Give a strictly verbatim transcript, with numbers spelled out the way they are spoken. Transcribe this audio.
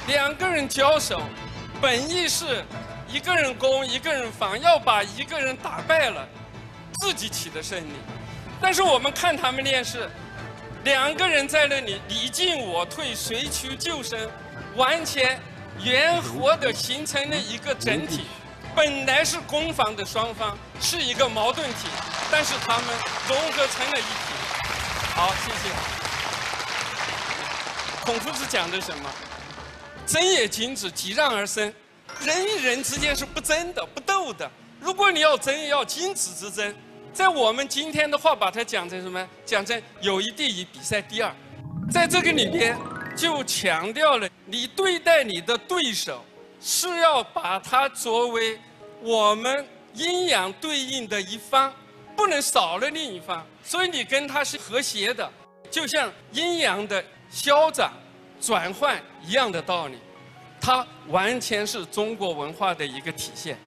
两个人交手，本意是一个人攻一个人防，要把一个人打败了，自己取得胜利。但是我们看他们练是，两个人在那里你进我退，谁去就生，完全圆活的形成了一个整体。本来是攻防的双方是一个矛盾体，但是他们融合成了一体。好，谢谢。孔夫子讲的什么？争也君子，楫让而生。人与人之间是不争的、不斗的。如果你要争，要君子之争。在我们今天的话，把它讲成什么？讲成友谊第一，比赛第二。在这个里边，就强调了你对待你的对手，是要把它作为我们阴阳对应的一方，不能少了另一方。所以你跟他是和谐的，就像阴阳的消长、转换一样的道理，它完全是中国文化的一个体现。